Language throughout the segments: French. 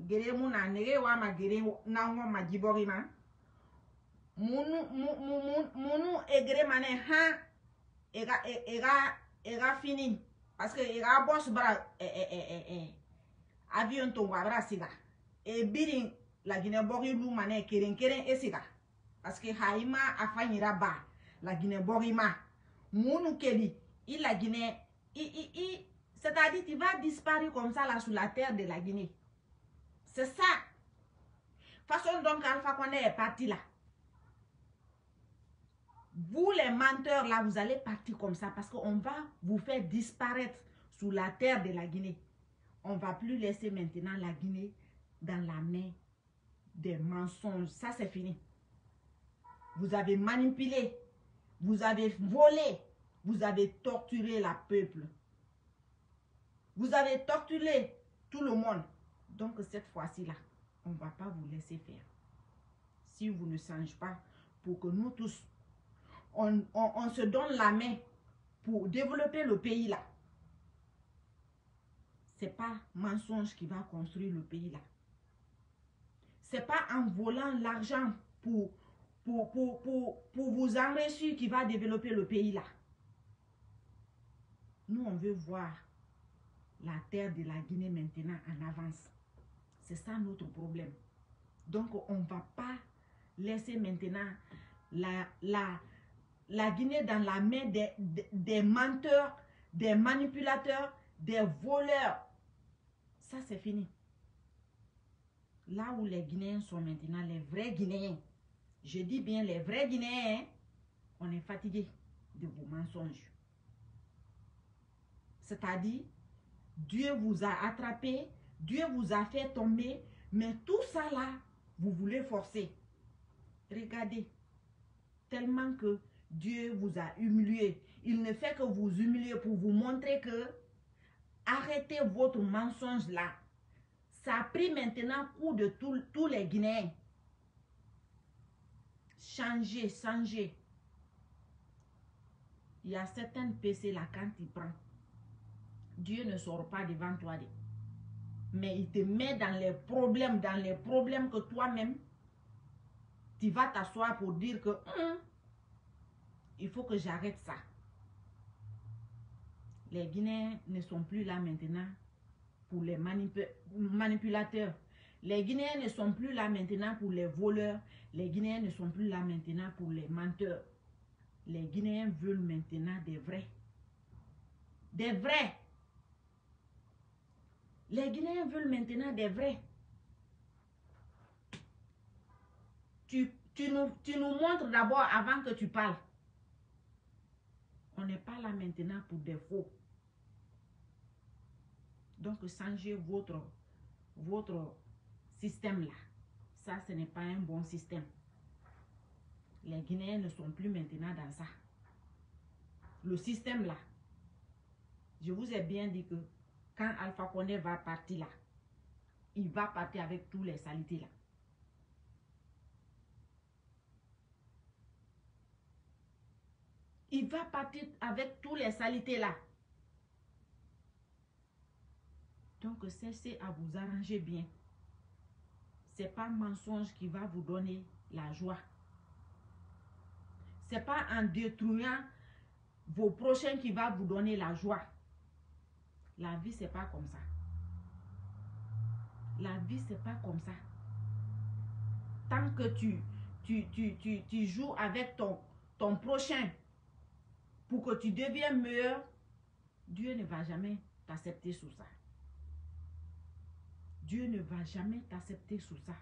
gere muna nege wa ma gere na ngo ma jiborima munu egre mane ha ega fini parce que ega boss bara avion to wabra siga e birin la Guinée bori lu mane keren esiga parce que haima afanyira ba la Guinée borima munu keli il la Guinée c'est-à-dire tu vas disparaître comme ça là sur la terre de la Guinée. C'est ça. Façon donc Alpha Condé est parti là. Vous les menteurs là, vous allez partir comme ça parce qu'on va vous faire disparaître sur la terre de la Guinée. On ne va plus laisser maintenant la Guinée dans la main des mensonges. Ça c'est fini. Vous avez manipulé, vous avez volé, vous avez torturé le peuple. Vous avez torturé tout le monde. Donc cette fois-ci là, on ne va pas vous laisser faire. Si vous ne changez pas pour que nous tous, on se donne la main pour développer le pays là. Ce n'est pas mensonge qui va construire le pays là. Ce n'est pas en volant l'argent pour vous enrichir qui va développer le pays là. Nous, on veut voir la terre de la Guinée maintenant en avance. C'est ça notre problème. Donc, on ne va pas laisser maintenant la Guinée dans la main des menteurs, des manipulateurs, des voleurs. Ça, c'est fini. Là où les Guinéens sont maintenant, les vrais Guinéens, je dis bien les vrais Guinéens, on est fatigué de vos mensonges. C'est-à-dire, Dieu vous a attrapé, Dieu vous a fait tomber, mais tout ça là, vous voulez forcer. Regardez, tellement que Dieu vous a humilié. Il ne fait que vous humilier pour vous montrer que arrêtez votre mensonge là. Ça a pris maintenant coup de tous les Guinéens. Changez, changez. Il y a certains PC là quand il prend. Dieu ne sort pas devant toi. Mais il te met dans les problèmes que toi-même, tu vas t'asseoir pour dire que il faut que j'arrête ça. Les Guinéens ne sont plus là maintenant pour les manipulateurs. Les Guinéens ne sont plus là maintenant pour les voleurs. Les Guinéens ne sont plus là maintenant pour les menteurs. Les Guinéens veulent maintenant des vrais. Des vrais. Les Guinéens veulent maintenant des vrais. Tu nous montres d'abord avant que tu parles. On n'est pas là maintenant pour des faux. Donc, changez votre système là. Ça, ce n'est pas un bon système. Les Guinéens ne sont plus maintenant dans ça. Le système là, je vous ai bien dit que quand Alpha Condé va partir là, il va partir avec tous les saletés là. Il va partir avec tous les saletés là. Donc, cessez à vous arranger bien. Ce n'est pas un mensonge qui va vous donner la joie. Ce n'est pas en détruisant vos prochains qui va vous donner la joie. La vie, ce n'est pas comme ça. La vie, ce n'est pas comme ça. Tant que tu joues avec ton prochain pour que tu deviennes meilleur, Dieu ne va jamais t'accepter sous ça. Dieu ne va jamais t'accepter sous ça.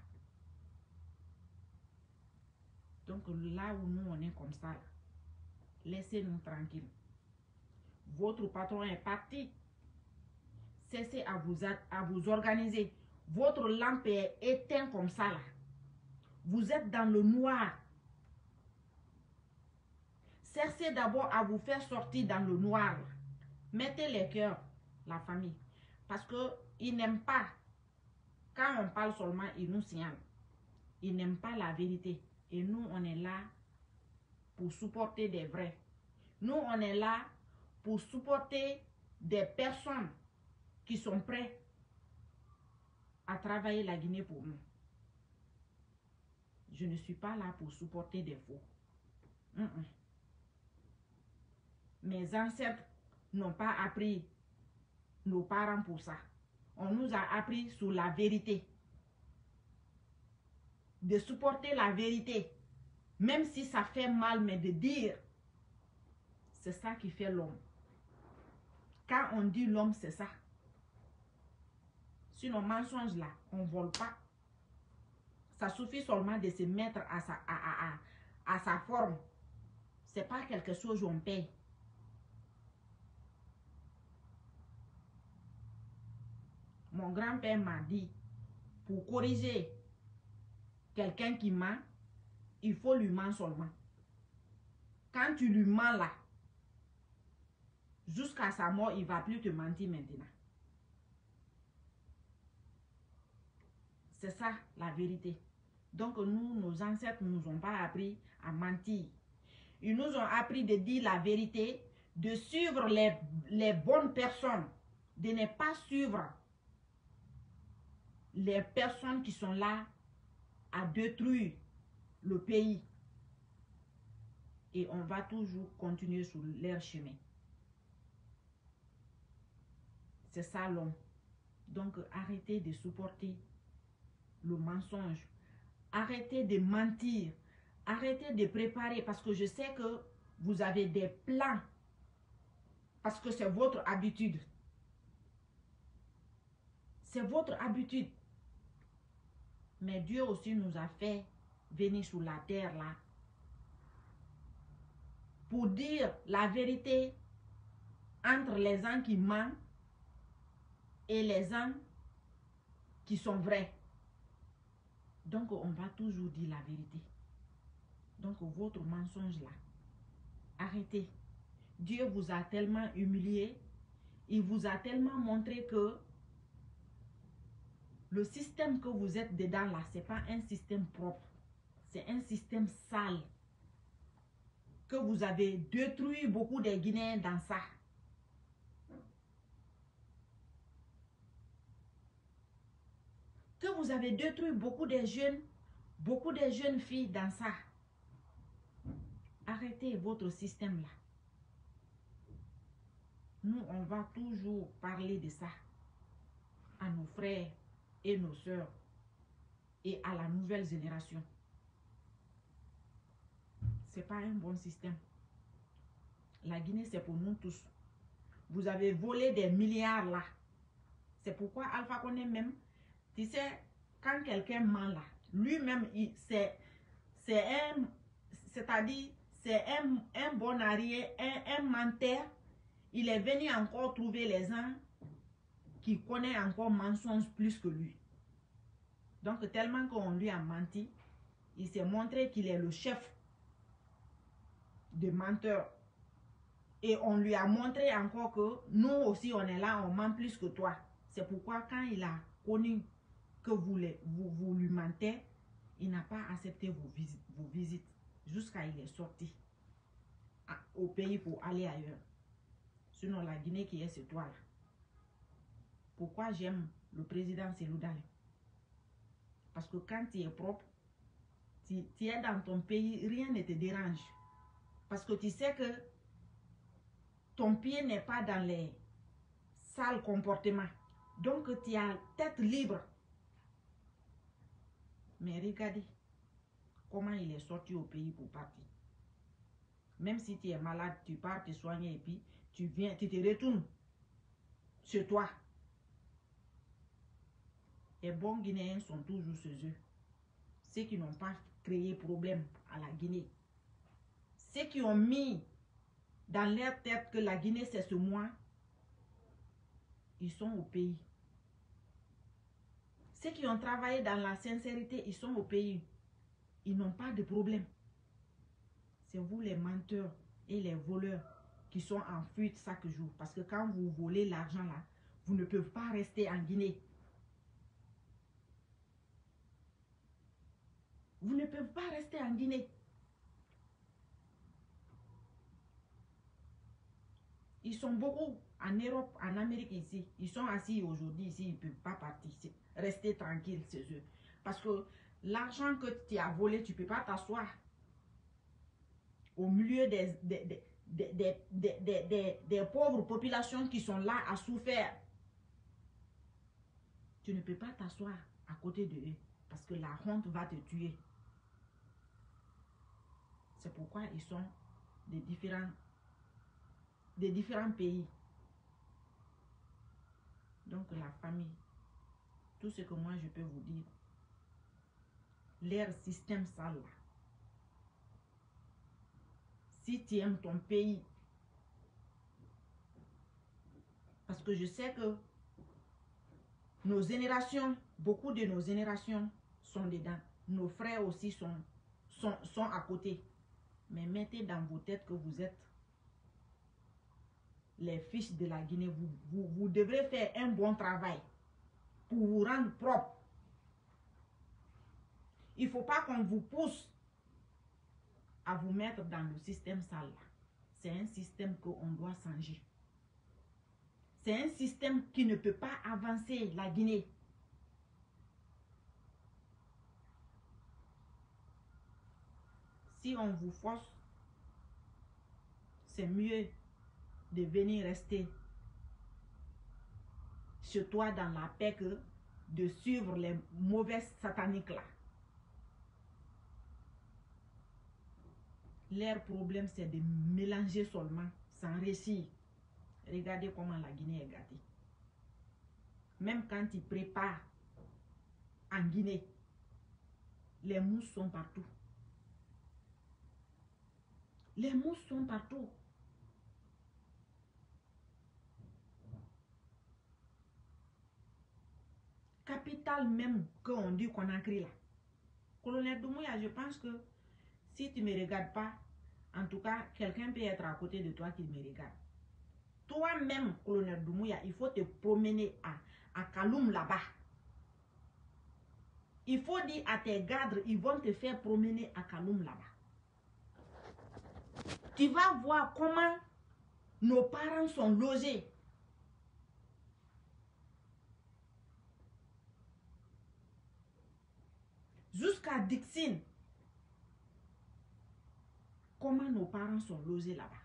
Donc là où nous on est comme ça, laissez-nous tranquilles. Votre patron est parti. Cessez à vous organiser. Votre lampe est éteinte comme ça là. Vous êtes dans le noir. Cessez d'abord à vous faire sortir dans le noir là. Mettez les cœurs, la famille. Parce qu'ils n'aiment pas. Quand on parle seulement, ils nous signalent. Ils n'aiment pas la vérité. Et nous, on est là pour supporter des vrais. Nous, on est là pour supporter des personnes qui sont prêtes à travailler la Guinée pour nous. Je ne suis pas là pour supporter des faux. Mes ancêtres n'ont pas appris nos parents pour ça. On nous a appris sur la vérité. De supporter la vérité. Même si ça fait mal, mais de dire. C'est ça qui fait l'homme. Quand on dit l'homme, c'est ça. Sinon, mensonge là, on ne vole pas. Ça suffit seulement de se mettre à sa forme. Ce n'est pas quelque chose où on paye. Mon grand-père m'a dit, pour corriger quelqu'un qui ment, il faut lui mentir seulement. Quand tu lui mens là, jusqu'à sa mort, il ne va plus te mentir maintenant. C'est ça la vérité. Donc nous, nos ancêtres ne nous ont pas appris à mentir. Ils nous ont appris de dire la vérité, de suivre les bonnes personnes, de ne pas suivre les personnes qui sont là à détruire le pays. Et on va toujours continuer sur leur chemin. C'est ça l'homme. Donc arrêtez de supporter le mensonge. Arrêtez de mentir. Arrêtez de préparer parce que je sais que vous avez des plans. Parce que c'est votre habitude. C'est votre habitude. Mais Dieu aussi nous a fait venir sur la terre là pour dire la vérité entre les gens qui mentent et les gens qui sont vrais. Donc on va toujours dire la vérité. Donc votre mensonge là, arrêtez. Dieu vous a tellement humilié, il vous a tellement montré que le système que vous êtes dedans là, ce n'est pas un système propre. C'est un système sale. Que vous avez détruit beaucoup de Guinéens dans ça. Que vous avez détruit beaucoup de jeunes filles dans ça. Arrêtez votre système là. Nous, on va toujours parler de ça à nos frères et nos sœurs et à la nouvelle génération. Ce n'est pas un bon système. La Guinée, c'est pour nous tous. Vous avez volé des milliards là. C'est pourquoi Alpha Condé même, tu sais, quand quelqu'un ment là, lui-même, c'est-à-dire, c'est un bon arrière, un menteur. Il est venu encore trouver les gens qui connaissent encore mensonge plus que lui. Donc, tellement qu'on lui a menti, il s'est montré qu'il est le chef de menteurs. Et on lui a montré encore que nous aussi, on est là, on ment plus que toi. C'est pourquoi quand il a connu que vous lui mentez, il n'a pas accepté vos visites jusqu'à il est sorti au pays pour aller ailleurs. Sinon, la Guinée qui est ce toi là. Pourquoi j'aime le président Cellou Dalein? Parce que quand tu es propre, tu es dans ton pays, rien ne te dérange. Parce que tu sais que ton pied n'est pas dans les sales comportements. Donc, tu as tête libre. Mais regardez comment il est sorti au pays pour partir. Même si tu es malade, tu pars te soigner et puis tu te retournes chez toi. Les bons Guinéens sont toujours chez eux. Ceux qui n'ont pas créé problème à la Guinée. Ceux qui ont mis dans leur tête que la Guinée c'est ce moi, ils sont au pays. Ceux qui ont travaillé dans la sincérité, ils sont au pays. Ils n'ont pas de problème. C'est vous les menteurs et les voleurs qui sont en fuite chaque jour. Parce que quand vous volez l'argent là, vous ne pouvez pas rester en Guinée. Vous ne pouvez pas rester en Guinée. Ils sont beaucoup en Europe, en Amérique ici. Ils sont assis aujourd'hui ici, ils ne peuvent pas partir. Rester tranquille, c'est eux. Parce que l'argent que tu as volé, tu ne peux pas t'asseoir au milieu des pauvres populations qui sont là à souffrir. Tu ne peux pas t'asseoir à côté de eux parce que la honte va te tuer. C'est pourquoi ils sont des différents pays. Donc la famille, tout ce que moi je peux vous dire, leur système sale là. Si tu aimes ton pays, parce que je sais que nos générations, beaucoup de nos générations sont dedans. Nos frères aussi sont à côté. Mais mettez dans vos têtes que vous êtes les fils de la Guinée. Vous devrez faire un bon travail pour vous rendre propre. Il ne faut pas qu'on vous pousse à vous mettre dans le système sale. C'est un système qu'on doit changer. C'est un système qui ne peut pas avancer la Guinée. Si on vous force, c'est mieux de venir rester chez toi dans la paix que de suivre les mauvaises sataniques là. Leur problème, c'est de mélanger seulement sans réussir. Regardez comment la Guinée est gâtée. Même quand ils préparent en Guinée, les mousses sont partout. Les mousses sont partout. Capitale même qu'on dit qu'on a créé là. Colonel Doumbouya, je pense que si tu ne me regardes pas, en tout cas, quelqu'un peut être à côté de toi qui me regarde. Toi-même, Colonel Doumbouya, il faut te promener à Kaloum là-bas. Il faut dire à tes gardes, ils vont te faire promener à Kaloum là-bas. Tu vas voir comment nos parents sont logés. Jusqu'à Dixine. Comment nos parents sont logés là-bas.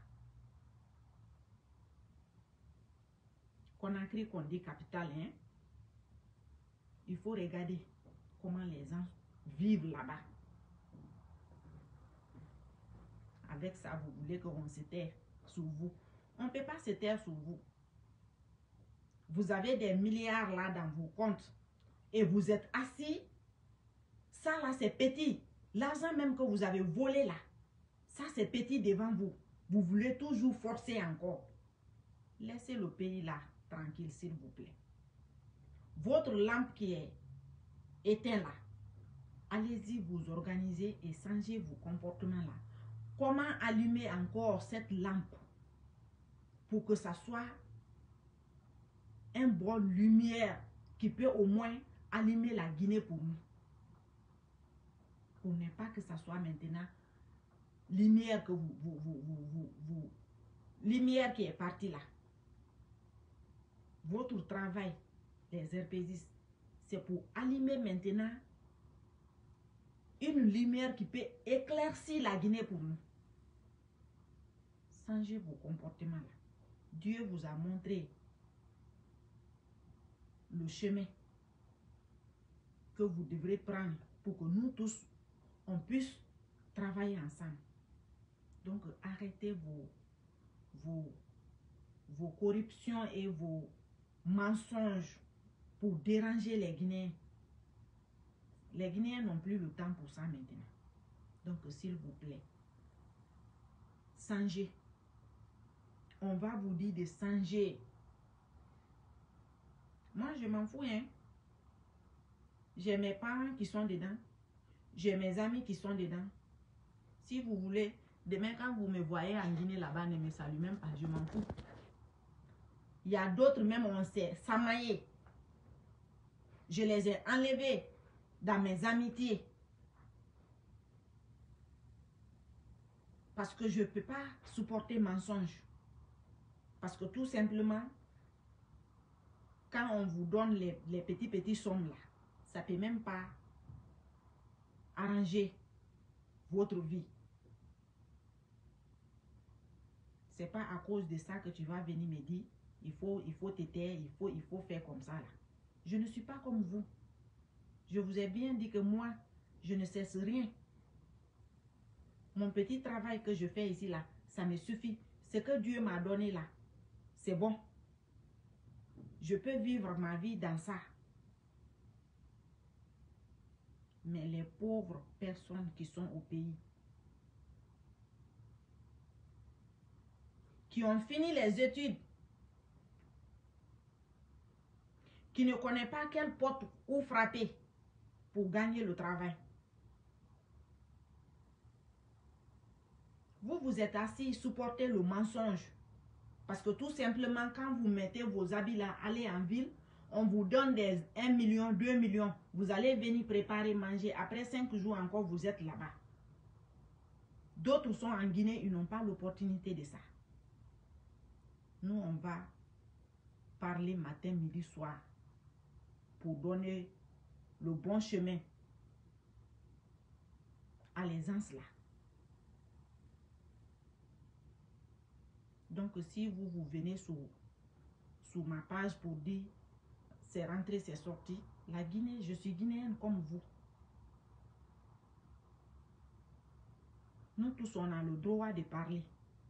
Conakry, qu'on dit capitale, hein? Il faut regarder comment les gens vivent là-bas. Avec ça, vous voulez qu'on se taire sur vous. On ne peut pas se taire sur vous. Vous avez des milliards là dans vos comptes et vous êtes assis. Ça là, c'est petit. L'argent même que vous avez volé là, ça c'est petit devant vous. Vous voulez toujours forcer encore. Laissez le pays là tranquille, s'il vous plaît. Votre lampe qui est éteinte là, allez-y vous organiser et changer vos comportements là. Comment allumer encore cette lampe pour que ça soit une bonne lumière qui peut au moins allumer la Guinée pour nous. Pour ne pas que ça soit maintenant lumière que lumière qui est partie là. Votre travail, les RPGistes, c'est pour allumer maintenant une lumière qui peut éclaircir la Guinée pour nous. Changez vos comportements là. Dieu vous a montré le chemin que vous devrez prendre pour que nous tous, on puisse travailler ensemble. Donc, arrêtez vos corruptions et vos mensonges pour déranger les Guinéens. Les Guinéens n'ont plus le temps pour ça maintenant. Donc, s'il vous plaît, changez. On va vous dire de changer. Moi, je m'en fous, hein. J'ai mes parents qui sont dedans. J'ai mes amis qui sont dedans. Si vous voulez, demain quand vous me voyez en Guinée là-bas, ne me saluez même pas, je m'en fous. Il y a d'autres même, on s'est samaillé. Je les ai enlevés dans mes amitiés. Parce que je ne peux pas supporter mensonge. Parce que tout simplement, quand on vous donne les petits sommes là, ça ne peut même pas arranger votre vie. Ce n'est pas à cause de ça que tu vas venir me dire, il faut te taire, il faut faire comme ça là. Je ne suis pas comme vous. Je vous ai bien dit que moi, je ne cesse rien. Mon petit travail que je fais ici là, ça me suffit. Ce que Dieu m'a donné là, c'est bon. Je peux vivre ma vie dans ça. Mais les pauvres personnes qui sont au pays, qui ont fini les études, qui ne connaissent pas quelle porte où frapper pour gagner le travail. Vous êtes assis, supportez le mensonge. Parce que tout simplement, quand vous mettez vos habits là, allez en ville, on vous donne des 1 million, 2 millions. Vous allez venir préparer, manger. Après 5 jours encore, vous êtes là-bas. D'autres sont en Guinée, ils n'ont pas l'opportunité de ça. Nous, on va parler matin, midi, soir pour donner le bon chemin à l'aisance là. Donc, si vous venez sur ma page pour dire c'est rentré, c'est sorti, la Guinée, je suis guinéenne comme vous. Nous tous, on a le droit de parler.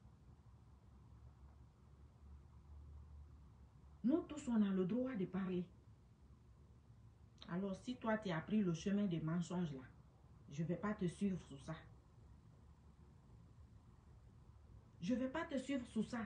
Nous tous, on a le droit de parler. Alors, si toi, tu as pris le chemin des mensonges là, je ne vais pas te suivre sur ça. Je ne vais pas te suivre sur ça.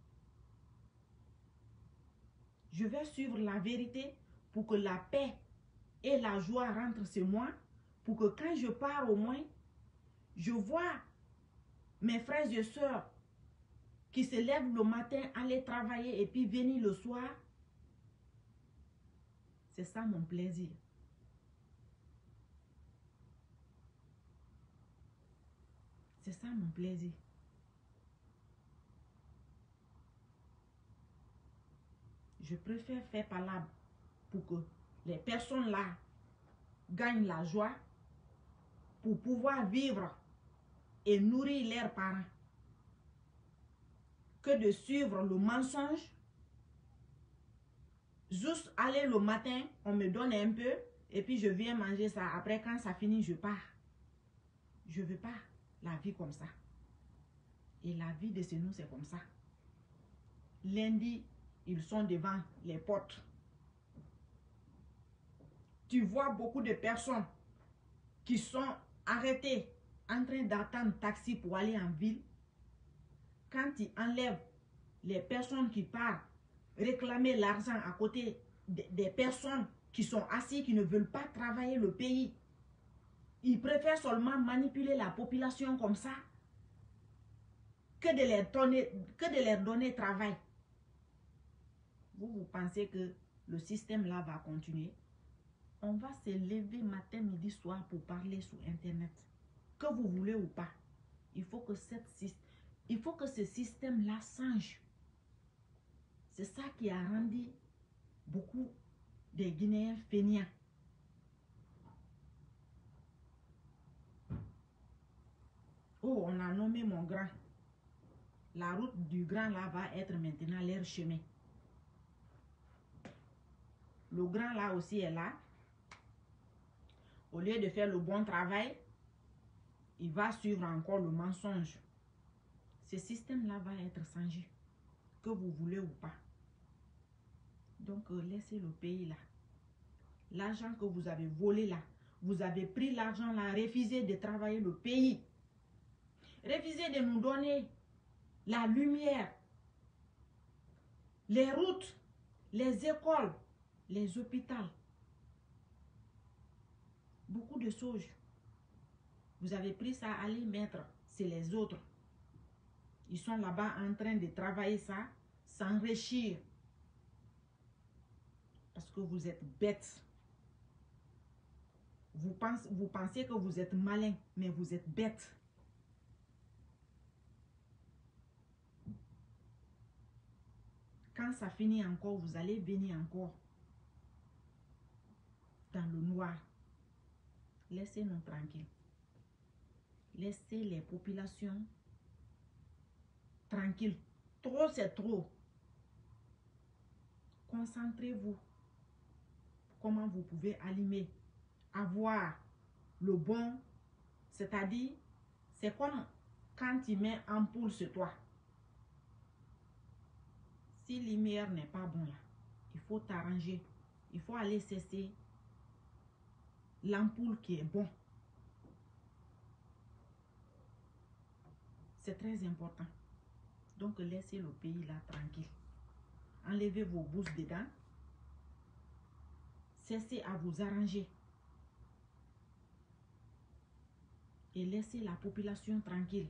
Je vais suivre la vérité pour que la paix et la joie rentrent chez moi. Pour que quand je pars au moins, je vois mes frères et sœurs qui se lèvent le matin, aller travailler et puis venir le soir. C'est ça mon plaisir. C'est ça mon plaisir. Je préfère faire palabre pour que les personnes là gagnent la joie pour pouvoir vivre et nourrir leurs parents que de suivre le mensonge. Juste aller le matin, on me donne un peu et puis je viens manger ça. Après, quand ça finit, je pars. Je ne veux pas la vie comme ça. Et la vie de chez nous, c'est comme ça. Lundi, ils sont devant les portes. Tu vois beaucoup de personnes qui sont arrêtées en train d'attendre taxi pour aller en ville. Quand tu enlèves les personnes qui partent réclamer l'argent à côté des personnes qui sont assises, qui ne veulent pas travailler le pays, ils préfèrent seulement manipuler la population comme ça que de leur donner travail. Vous pensez que le système là va continuer? On va se lever matin, midi, soir pour parler sur Internet. Que vous voulez ou pas. Il faut que ce système-là change. C'est ça qui a rendu beaucoup des Guinéens fainéants. Oh, on a nommé mon grand. La route du grand là va être maintenant leur chemin. Le grand là aussi est là. Au lieu de faire le bon travail, il va suivre encore le mensonge. Ce système-là va être changé, que vous voulez ou pas. Donc, laissez le pays là. L'argent que vous avez volé là, vous avez pris l'argent là, refusé de travailler le pays. Refusé de nous donner la lumière, les routes, les écoles, les hôpitaux. Beaucoup de choses. Vous avez pris ça à aller mettre, c'est les autres. Ils sont là-bas en train de travailler ça, s'enrichir. Parce que vous êtes bêtes. Vous pensez que vous êtes malin, mais vous êtes bêtes. Quand ça finit encore, vous allez venir encore dans le noir. Laissez-nous tranquilles. Laissez les populations tranquilles. Trop, c'est trop. Concentrez-vous. Comment vous pouvez allumer, avoir le bon, c'est-à-dire, c'est comme quand tu mets ampoule sur toi. Si la lumière n'est pas bon là, il faut t'arranger. Il faut aller cesser l'ampoule qui est bon. C'est très important. Donc, laissez le pays là tranquille. Enlevez vos bouches dedans. Cessez à vous arranger. Et laissez la population tranquille.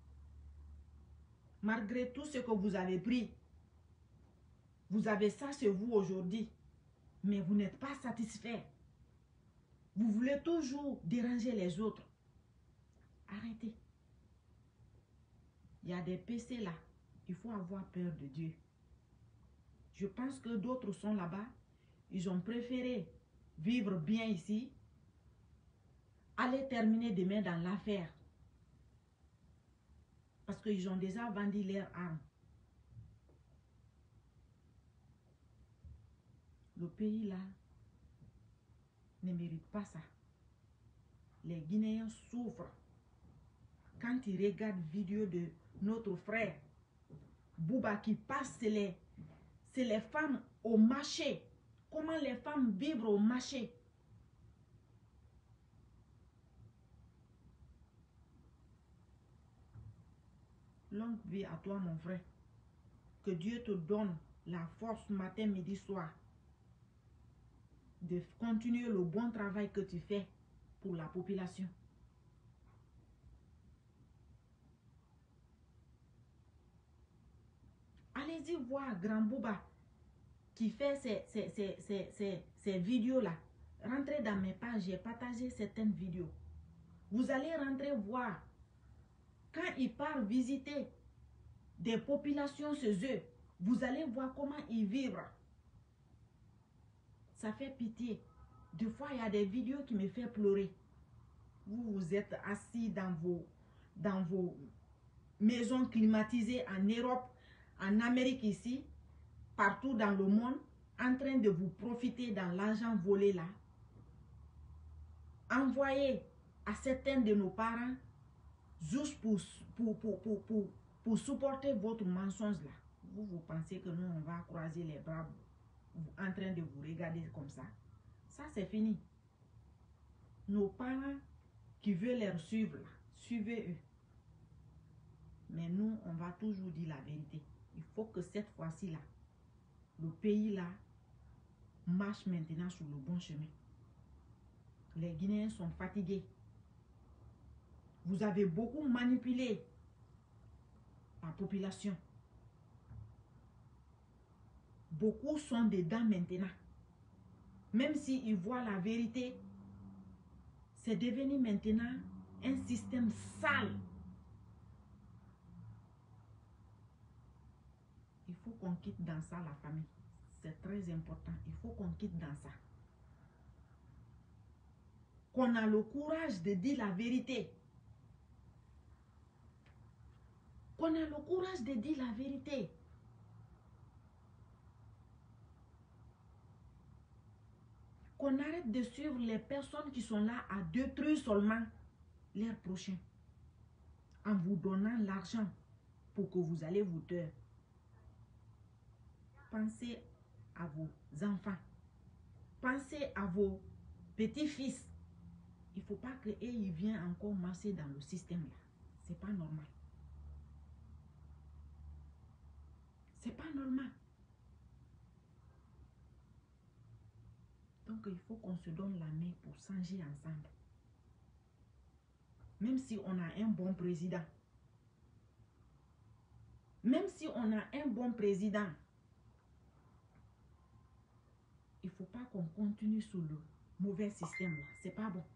Malgré tout ce que vous avez pris, vous avez ça sur vous aujourd'hui, mais vous n'êtes pas satisfait. Vous voulez toujours déranger les autres. Arrêtez. Il y a des PC là. Il faut avoir peur de Dieu. Je pense que d'autres sont là-bas. Ils ont préféré vivre bien ici, aller terminer demain dans l'affaire. Parce qu'ils ont déjà vendu leurs armes. Le pays là ne mérite pas ça. Les Guinéens souffrent. Quand ils regardent vidéo de notre frère Bouba qui passe, c'est les femmes au marché. Comment les femmes vivent au marché. Longue vie à toi, mon frère. Que Dieu te donne la force matin, midi, soir de continuer le bon travail que tu fais pour la population. Allez-y voir Grand Bouba qui fait ces vidéos-là. Rentrez dans mes pages, j'ai partagé certaines vidéos. Vous allez rentrer voir quand il part visiter des populations chez eux. Vous allez voir comment ils vivent. Ça fait pitié. Des fois, il y a des vidéos qui me font pleurer. Vous êtes assis dans vos maisons climatisées en Europe, en Amérique ici, partout dans le monde, en train de vous profiter dans l'argent volé là. Envoyez à certains de nos parents juste pour supporter votre mensonge là. Vous pensez que nous, on va croiser les bras en train de vous regarder comme ça. Ça, c'est fini. Nos parents qui veulent les suivre là, suivez-eux. Mais nous, on va toujours dire la vérité. Il faut que cette fois-ci là, le pays là, marche maintenant sur le bon chemin. Les Guinéens sont fatigués. Vous avez beaucoup manipulé la population. Beaucoup sont dedans maintenant. Même s'ils voient la vérité, c'est devenu maintenant un système sale. Il faut qu'on quitte dans ça la famille. C'est très important. Il faut qu'on quitte dans ça. Qu'on a le courage de dire la vérité. Qu'on a le courage de dire la vérité. Qu'on arrête de suivre les personnes qui sont là à détruire seulement leurs prochains. En vous donnant l'argent pour que vous allez vous taire. Pensez à vos enfants. Pensez à vos petits-fils. Il ne faut pas qu'ils viennent encore marcher dans le système là. C'est pas normal. C'est pas normal. Donc il faut qu'on se donne la main pour changer ensemble. Même si on a un bon président. Même si on a un bon président. Il ne faut pas qu'on continue sur le mauvais système là. C'est pas bon.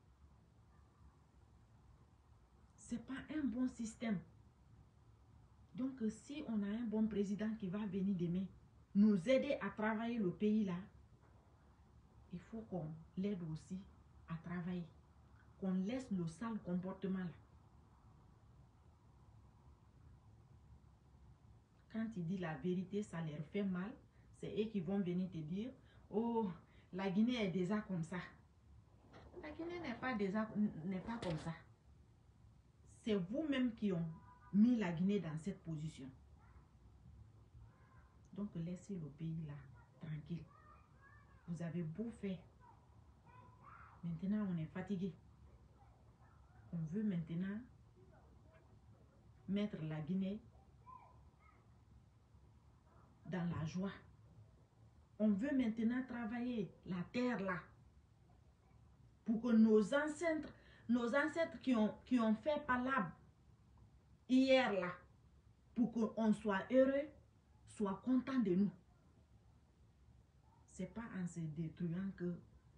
C'est pas un bon système. Donc, si on a un bon président qui va venir demain, nous aider à travailler le pays là, il faut qu'on l'aide aussi à travailler. Qu'on laisse le sale comportement là. Quand il dit la vérité, ça leur fait mal. C'est eux qui vont venir te dire, oh, la Guinée est déjà comme ça. La Guinée n'est pas comme ça. C'est vous-même qui ont mis la Guinée dans cette position. Donc, laissez le pays là, tranquille. Vous avez beau faire. Maintenant, on est fatigué. On veut maintenant mettre la Guinée dans la joie. On veut maintenant travailler la terre là. Pour que nos ancêtres qui ont fait palabre hier là, pour qu'on soit heureux, soient contents de nous. C'est pas en se détruisant que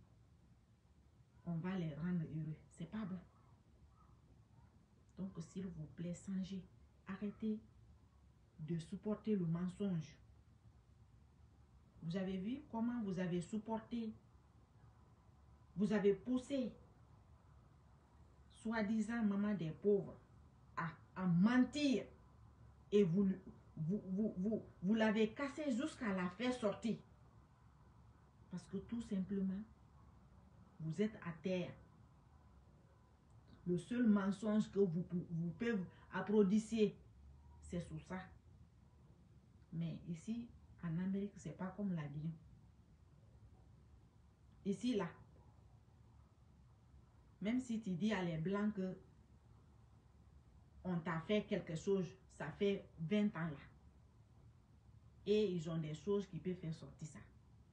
on va les rendre heureux. C'est pas bon. Donc, s'il vous plaît, songez. Arrêtez de supporter le mensonge. Vous avez vu comment vous avez supporté, vous avez poussé, soi-disant maman des pauvres, à mentir. Et vous l'avez cassé jusqu'à la faire sortir. Parce que tout simplement, vous êtes à terre. Le seul mensonge que vous pouvez applaudir, c'est sur ça. Mais ici, en Amérique, c'est pas comme la Guinée. Ici, là, même si tu dis à les Blancs que on t'a fait quelque chose, ça fait 20 ans là. Et ils ont des choses qui peuvent faire sortir ça.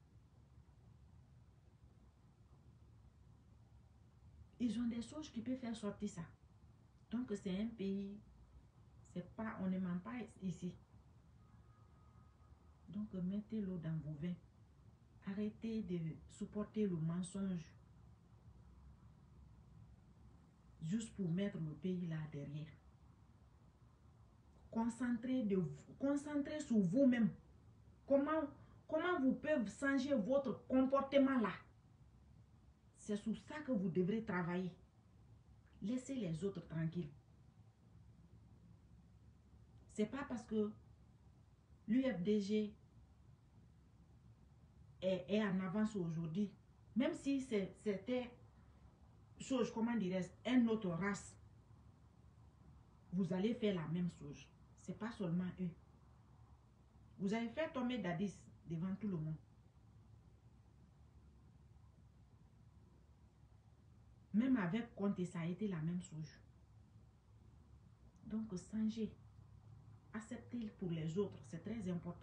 Ils ont des choses qui peuvent faire sortir ça. Donc, c'est un pays, c'est pas, on ne ment pas ici. Donc, mettez l'eau dans vos vins. Arrêtez de supporter le mensonge. Juste pour mettre le pays là derrière. Concentrez sur vous-même. Comment vous pouvez changer votre comportement là. C'est sur ça que vous devrez travailler. Laissez les autres tranquilles. C'est pas parce que l'UFDG est en avance aujourd'hui. Même si c'était chose, comment dirais-je, une autre race. Vous allez faire la même chose. C'est pas seulement eux. Vous avez fait tomber Dadis devant tout le monde. Même avec Conte, ça a été la même chose. Donc, changez. Acceptez pour les autres. C'est très important.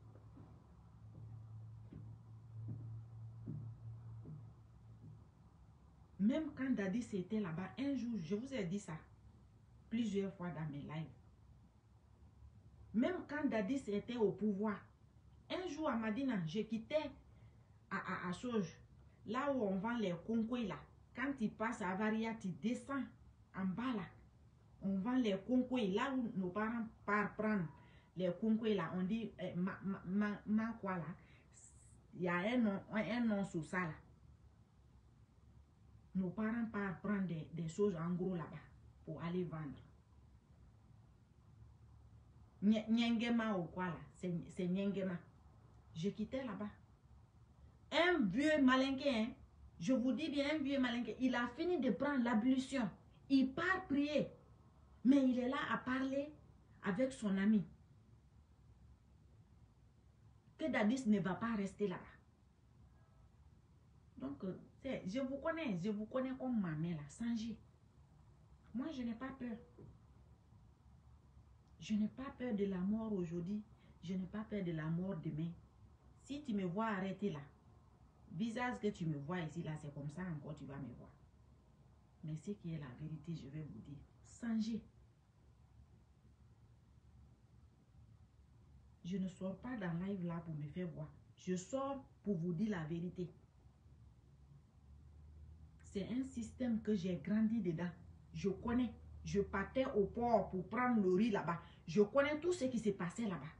Même quand Dadis était là-bas, un jour, je vous ai dit ça plusieurs fois dans mes lives. Même quand Dadis était au pouvoir, un jour à Madina, je quittais à Sauge, là où on vend les concours là. Quand tu passes à Varia, tu descends en bas là. On vend les concours là où nos parents partent prendre les concours là. On dit quoi là. Il y a un nom sous ça là. Nos parents partent prendre des choses en gros là-bas pour aller vendre. Nyengema ou quoi là. C'est Nyengema. Je quittais là-bas. Un vieux malinqué, hein, je vous dis bien, un vieux malinqué, il a fini de prendre l'ablution. Il part prier. Mais il est là à parler avec son ami. Que Dadis ne va pas rester là-bas. Donc, je vous connais comme ma mère là, Sanji. Moi, je n'ai pas peur. Je n'ai pas peur de la mort aujourd'hui. Je n'ai pas peur de la mort demain. Si tu me vois arrêter là, visage que tu me vois ici là, c'est comme ça encore tu vas me voir. Mais ce qui est la vérité, je vais vous dire. Sanji. Je ne sors pas dans live là pour me faire voir. Je sors pour vous dire la vérité. C'est un système que j'ai grandi dedans. Je connais. Je partais au port pour prendre le riz là-bas. Je connais tout ce qui s'est passé là-bas.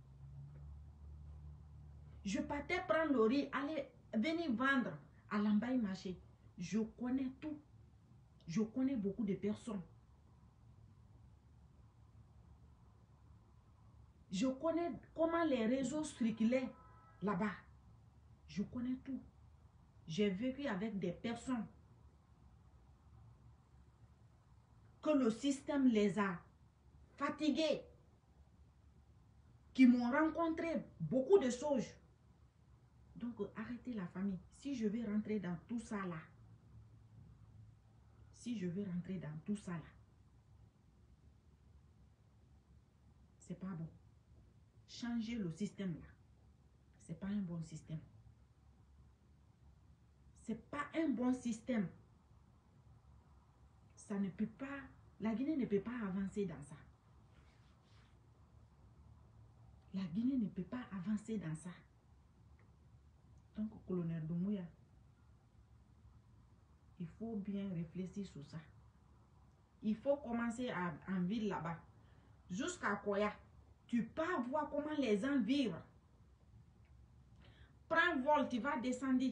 Je partais prendre le riz, aller venir vendre à l'Ambaye marché. Je connais tout. Je connais beaucoup de personnes. Je connais comment les réseaux circulaient là-bas. Je connais tout. J'ai vécu avec des personnes que le système les a fatigués, qui m'ont rencontré beaucoup de choses. Donc, arrêtez la famille. Si je vais rentrer dans tout ça là, c'est pas bon. Changer le système là, c'est pas un bon système. C'est pas un bon système. Ça ne peut pas, la Guinée ne peut pas avancer dans ça. La Guinée ne peut pas avancer dans ça. Donc, colonel Doumbouya, il faut bien réfléchir sur ça. Il faut commencer en ville là-bas. Jusqu'à Koya, tu peux voir comment les gens vivent. Prends vol, tu vas descendre.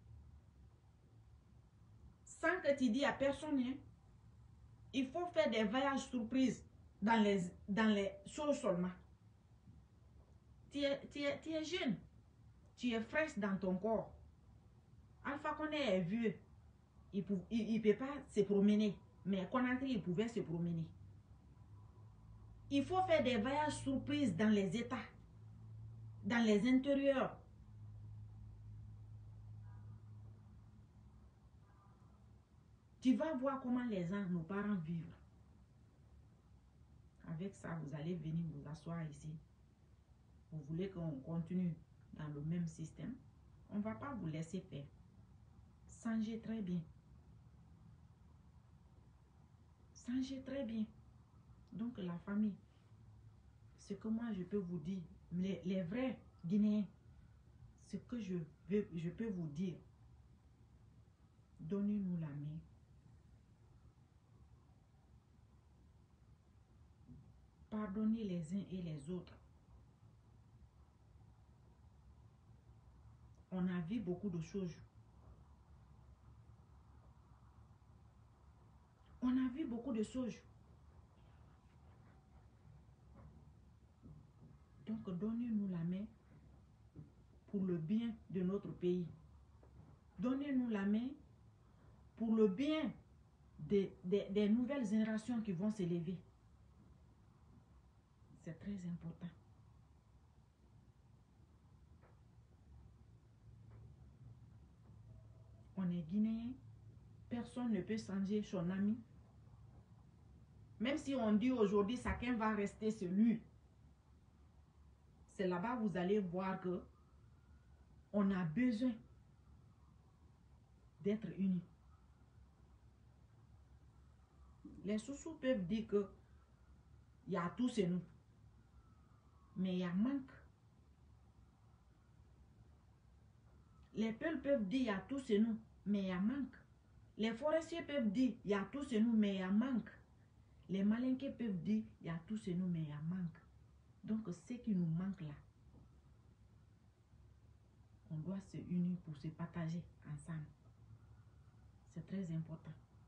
Sans que tu dis à personne, hein. Il faut faire des voyages surprises dans les choses seulement. Tu es jeune. Tu es fraîche dans ton corps. Alpha Condé est vieux. Il ne peut pas se promener. Mais Conakry, il pouvait se promener. Il faut faire des voyages surprises dans les États. Dans les intérieurs. Tu vas voir comment les gens, nos parents vivent. Avec ça, vous allez venir vous asseoir ici. Vous voulez qu'on continue dans le même système? On ne va pas vous laisser faire. Sangez très bien. Sangez très bien. Donc la famille, ce que moi je peux vous dire, les vrais Guinéens, ce que je peux vous dire, donnez-nous la main. Pardonnez les uns et les autres. On a vu beaucoup de choses. On a vu beaucoup de choses. Donc, donnez-nous la main pour le bien de notre pays. Donnez-nous la main pour le bien des nouvelles générations qui vont s'élever. C'est très important. On est Guinéen. Personne ne peut changer son ami. Même si on dit aujourd'hui, chacun va rester celui. C'est là-bas vous allez voir que on a besoin d'être unis. Les sous-sous peuvent dire que il y a tous et nous. Mais il y a manque. Les peuples peuvent dire il y a tous et nous, mais il y a manque. Les forestiers peuvent dire il y a tous et nous, mais il y a manque. Les malinqués peuvent dire il y a tous et nous, mais il y a manque. Donc ce qui nous manque là, on doit se unir pour se partager ensemble. C'est très important.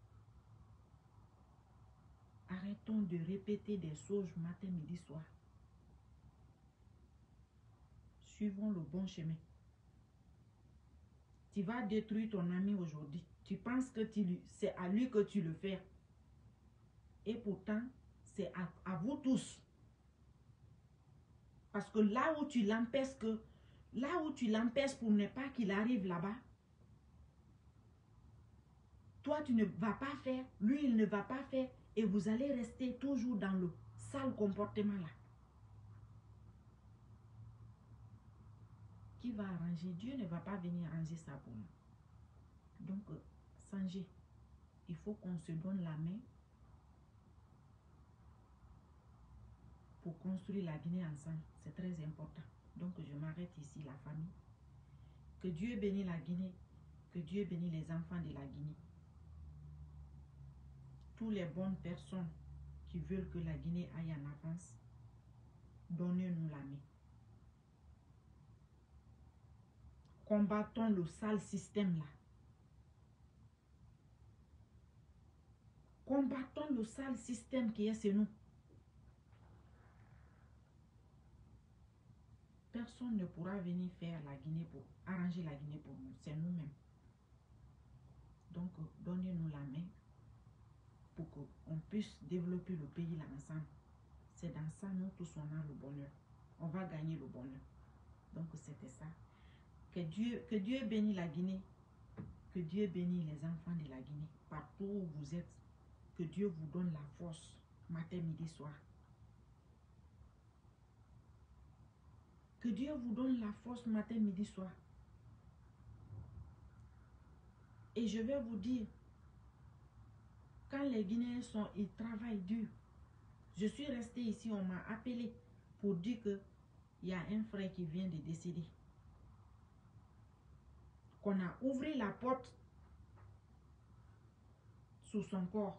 Arrêtons de répéter des choses matin, midi, soir. Suivons le bon chemin. Tu vas détruire ton ami aujourd'hui. Tu penses que c'est à lui que tu le fais. Et pourtant, c'est à vous tous. Parce que là où tu l'empêches pour ne pas qu'il arrive là-bas, toi tu ne vas pas faire, lui il ne va pas faire, et vous allez rester toujours dans le sale comportement là. Qui va arranger? Dieu ne va pas venir arranger ça pour nous. Donc, sangez. Il faut qu'on se donne la main pour construire la Guinée ensemble. C'est très important. Donc, je m'arrête ici, la famille. Que Dieu bénisse la Guinée. Que Dieu bénisse les enfants de la Guinée. Toutes les bonnes personnes qui veulent que la Guinée aille en avance, Donnez-nous la main. Combattons le sale système là. Combattons le sale système qui est chez nous. Personne ne pourra venir faire la Guinée pour arranger la Guinée pour nous. C'est nous-mêmes. Donc, donnez-nous la main pour qu'on puisse développer le pays là ensemble. C'est dans ça, nous tous, on a le bonheur. On va gagner le bonheur. Donc, c'était ça. Que Dieu bénisse la Guinée. Que Dieu bénisse les enfants de la Guinée. Partout où vous êtes. Que Dieu vous donne la force. Matin, midi, soir. Que Dieu vous donne la force matin, midi, soir. Et je vais vous dire, quand les Guinéens ils travaillent dur. Je suis restée ici, on m'a appelé pour dire que il y a un frère qui vient de décéder. Qu'on a ouvert la porte sous son corps.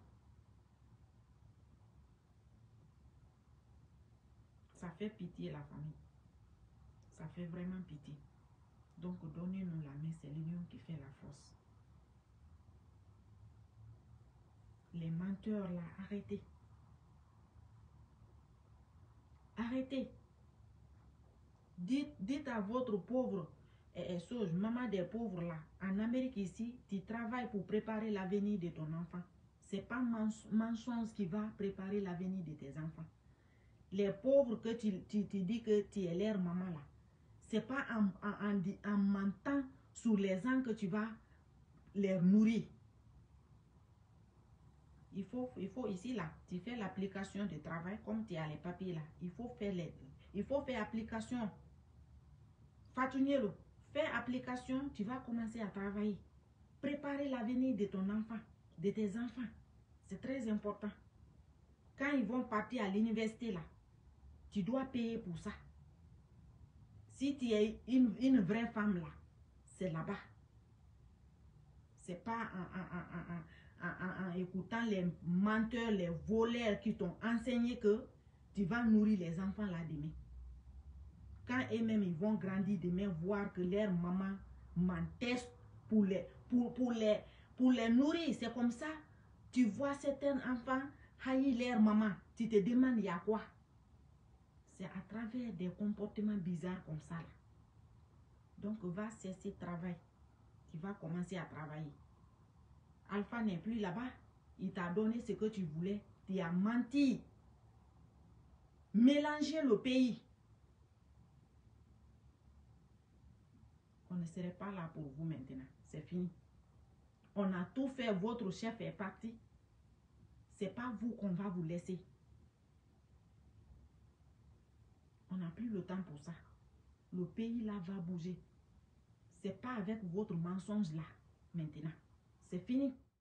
Ça fait pitié la famille. Ça fait vraiment pitié. Donc donnez-nous la main, c'est l'union qui fait la force. Les menteurs là, arrêtez. Arrêtez. Dites à votre pauvre maman des pauvres là, en Amérique ici, tu travailles pour préparer l'avenir de ton enfant. C'est pas mensonge qui va préparer l'avenir de tes enfants. Les pauvres que tu dis que tu es leur maman là, c'est pas en mentant sur les ans que tu vas les nourrir. Il faut ici là, tu fais l'application de travail comme tu as les papiers là. Il faut faire application. Fatuniero, fais application, tu vas commencer à travailler. Préparer l'avenir de ton enfant, de tes enfants. C'est très important. Quand ils vont partir à l'université là, tu dois payer pour ça. Si tu es une vraie femme là, c'est là-bas. C'est pas en écoutant les menteurs, les voleurs qui t'ont enseigné que tu vas nourrir les enfants là demain. Quand eux-mêmes ils vont grandir demain, voir que leur maman mentait pour les nourrir. C'est comme ça. Tu vois certains enfants haïr leur maman. Tu te demandes il y a quoi? C'est à travers des comportements bizarres comme ça là. Donc va cesser de travail. Tu vas commencer à travailler. Alpha n'est plus là-bas. Il t'a donné ce que tu voulais. Tu as menti. Mélanger le pays. On ne serait pas là pour vous maintenant. C'est fini. On a tout fait. Votre chef est parti. C'est pas vous qu'on va vous laisser. On n'a plus le temps pour ça. Le pays là va bouger. C'est pas avec votre mensonge là maintenant. C'est fini.